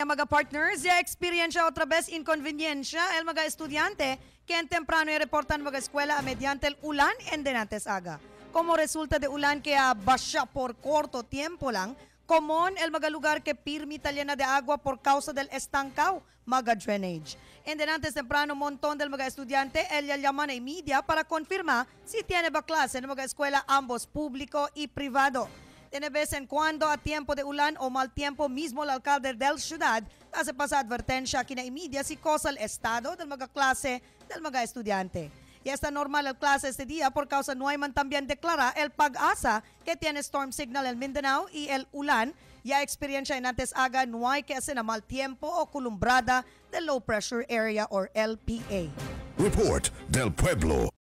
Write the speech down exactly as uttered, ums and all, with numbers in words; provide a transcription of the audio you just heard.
mga partners, ya experiencia otra vez inconveniencia el mga estudiante que en temprano y reportan mga escuela mediante el ulan en denantes aga. Como resulta de ulan que basya por corto tiempo lang, común el mga lugar que permita llena de agua por causa del estancao, mga drainage. En denantes temprano, montón del mga estudiante, el llaman a media para confirmar si tiene ba clase en mga escuela ambos público y privado. De vez en cuando a tiempo de ulan o mal tiempo mismo el alcalde del ciudad hace pasar advertencia aquí na media si cosa el estado del mga clase del mga estudiante. Y está normal el clase este día por causa no hay man también declara el pag-asa que tiene storm signal el Mindanao y el ulan. Ya experiencia en antes aga no hay que hacer na mal tiempo o columbrada del low pressure area or L P A. Report del Pueblo.